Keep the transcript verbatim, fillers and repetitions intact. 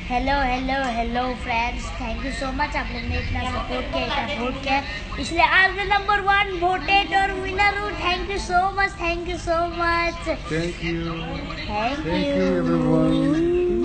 Hello hello hello friends, thank you so much. आप लोग ने इतना सपोर्ट किया, इतना वोट किया, इसलिए आज द नंबर वन वोटेड और विनर हूँ। Thank you so much, thank you so much, thank you thank thank you you everyone.